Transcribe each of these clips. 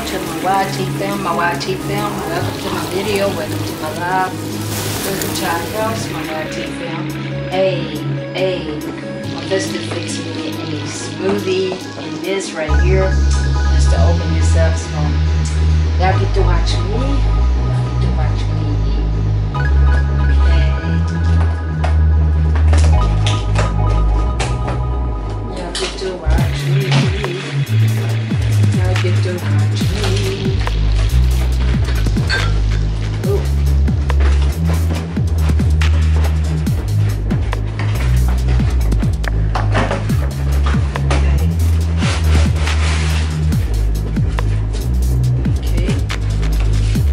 to my YT film, welcome to my video, welcome to my live, welcome to our house, my YT film. Hey, my sister fixing me a smoothie in this right here, just to open this up, so y'all get to watch me, Y'all get to watch me. Get to watch me. Ooh. Okay.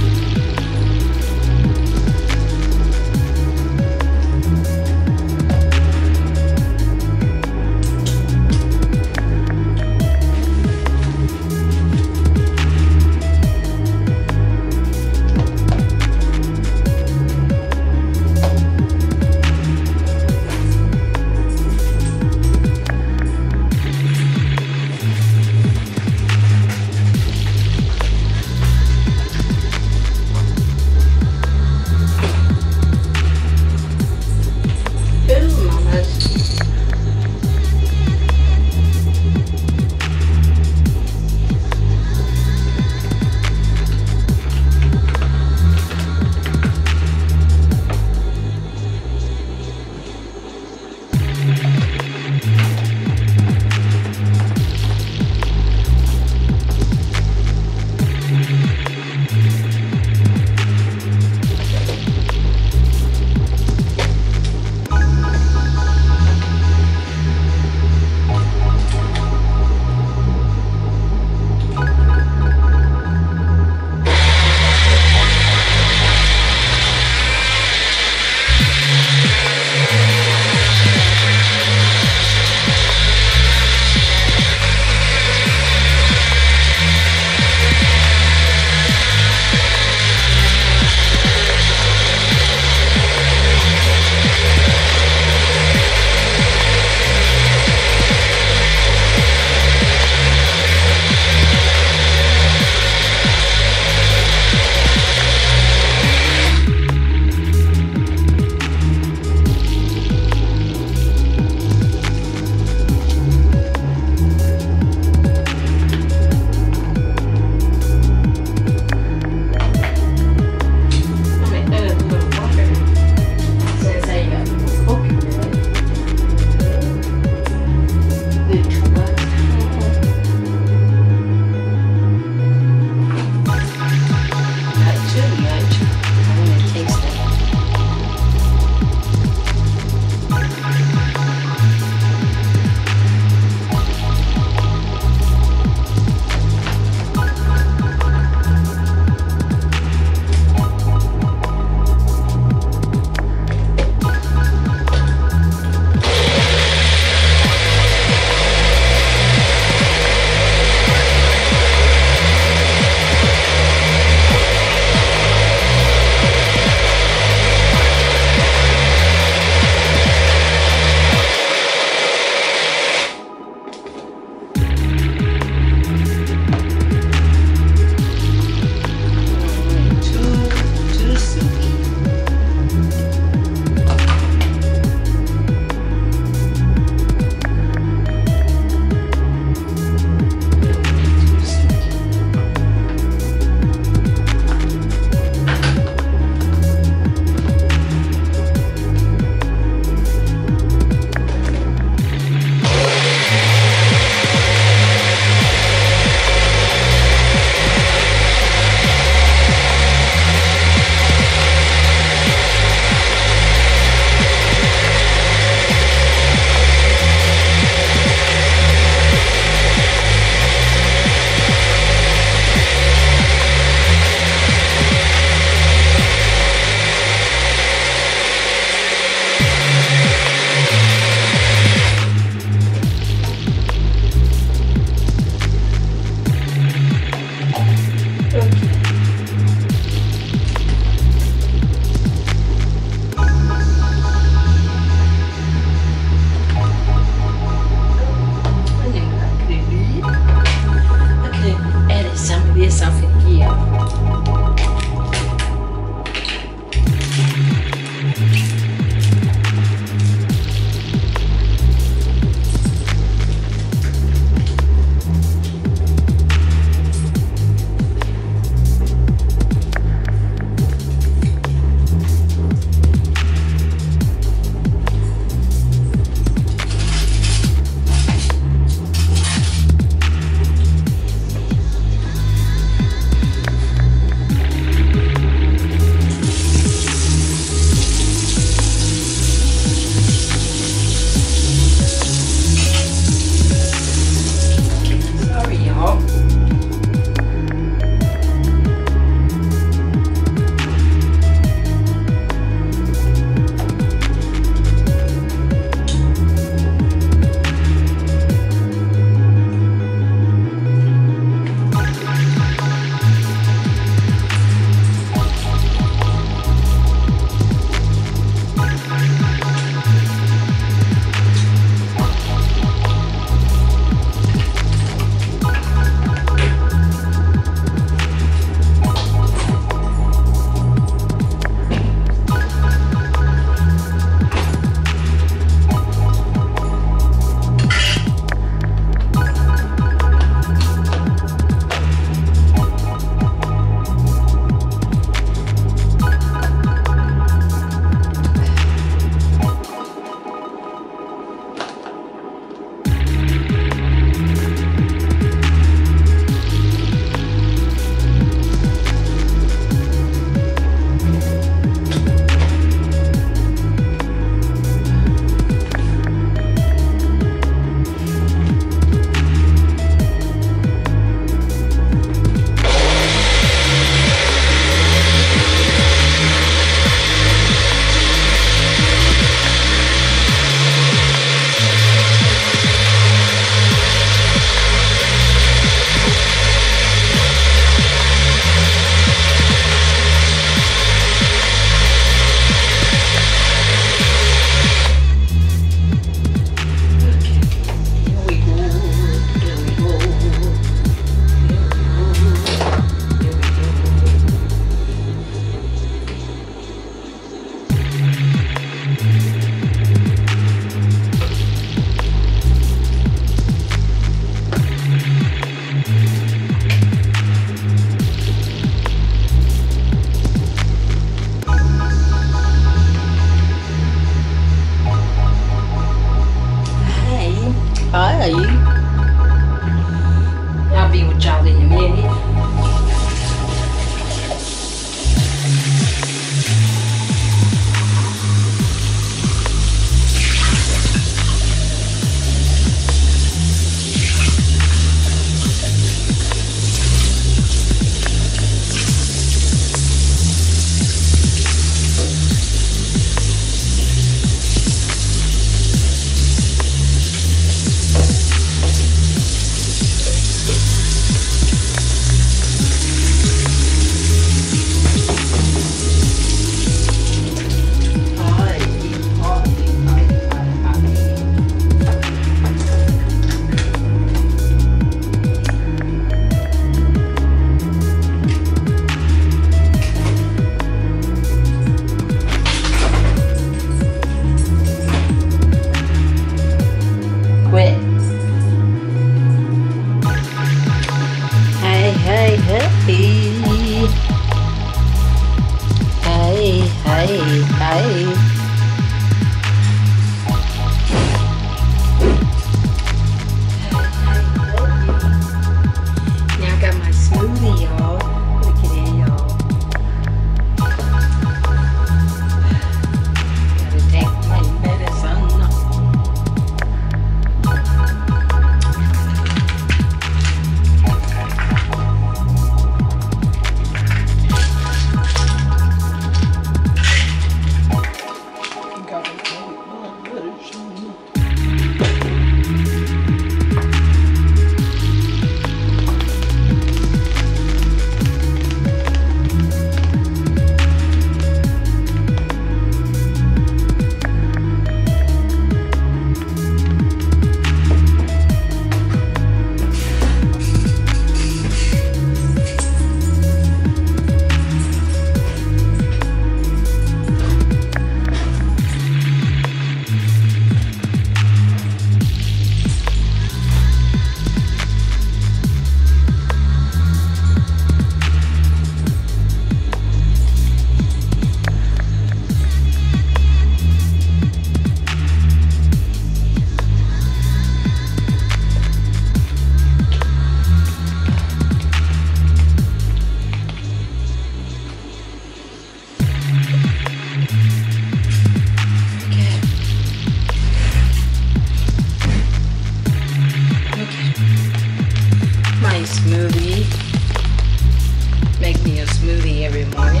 smoothie. Make me a smoothie every morning.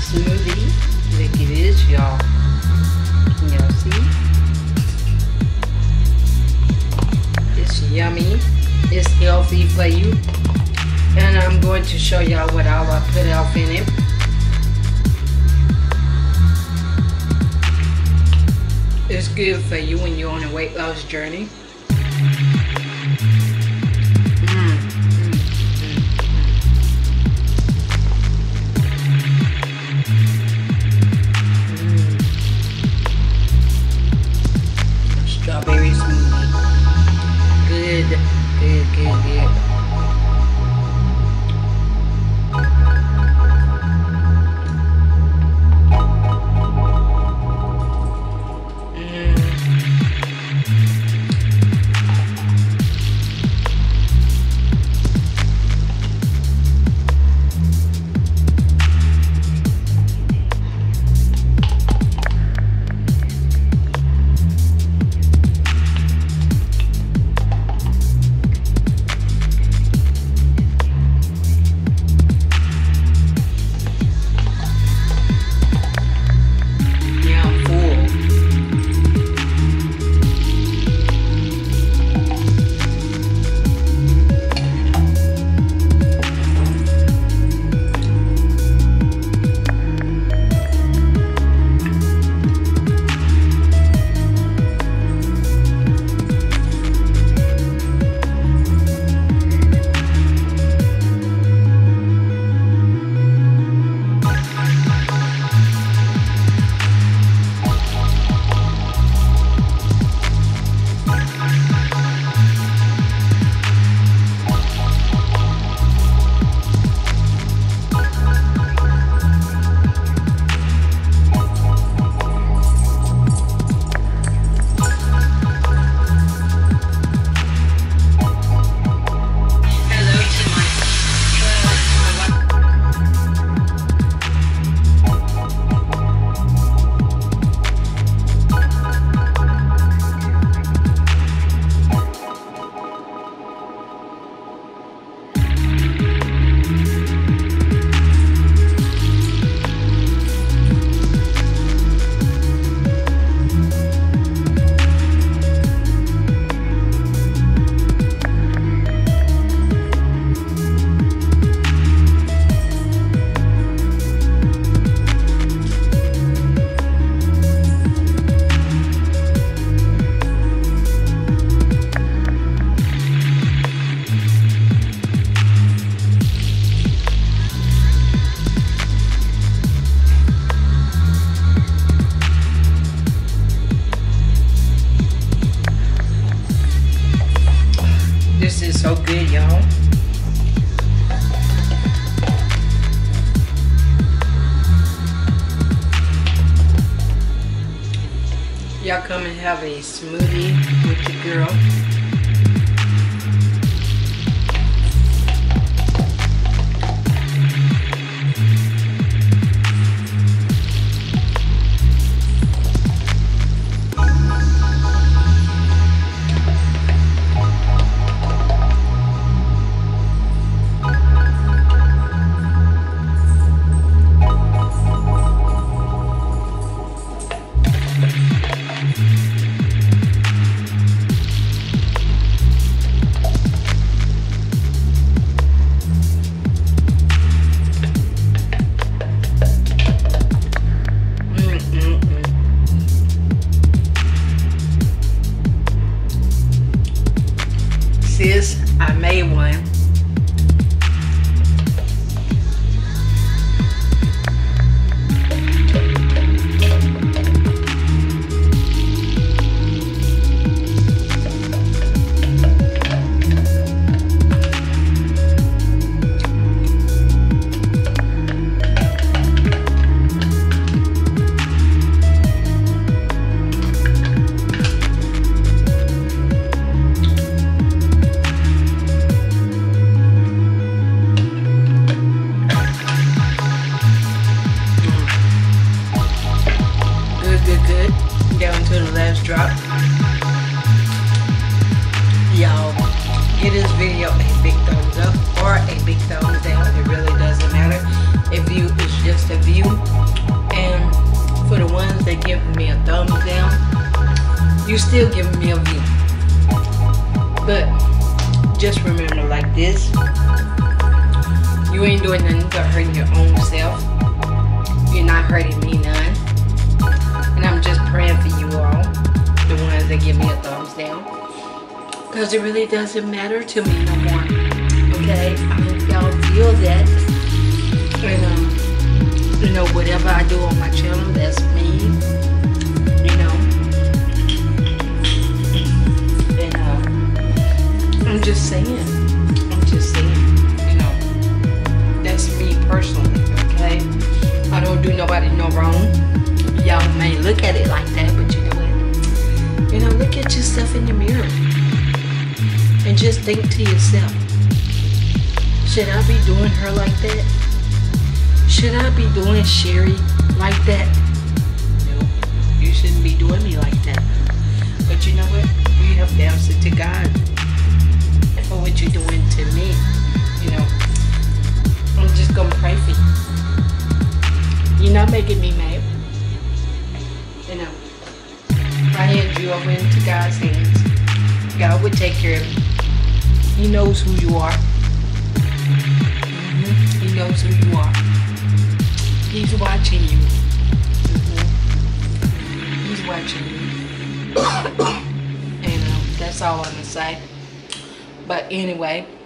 smoothie. Look at this, y'all. Can y'all see? It's yummy. It's healthy for you. And I'm going to show y'all what all I put off in it. It's good for you when you're on a weight loss journey. Strawberry smoothie. Good, good, good, good. This is so good, y'all. Y'all come and have a smoothie with your girl. Sis, I made one. Down to the last drop. Y'all, give this video a big thumbs up or a big thumbs down. It really doesn't matter. If you, it's just a view. And for the ones that give me a thumbs down, you still giving me a view. But just remember, like this, you ain't doing nothing but hurting your own self. You're not hurting me none. And I'm just praying for you all, the ones that give me a thumbs down, because it really doesn't matter to me no more. Okay, I hope y'all feel that. And you know, whatever I do on my channel, that's me. You know. And I'm just saying. You know, that's me personally. Okay, I don't do nobody no wrong. Y'all may look at it like that, but you know what? You know, look at yourself in the mirror and just think to yourself, should I be doing her like that? Should I be doing Sherry like that? No, you shouldn't be doing me like that. But you know what? You have to answer to God for what you're doing to me. You know, I'm just gonna pray for you. You're not making me mad. You know, I hand you over into God's hands. God will take care of you. He knows who you are. He knows who you are. He's watching you. He's watching you. And that's all I'm gonna say. But anyway,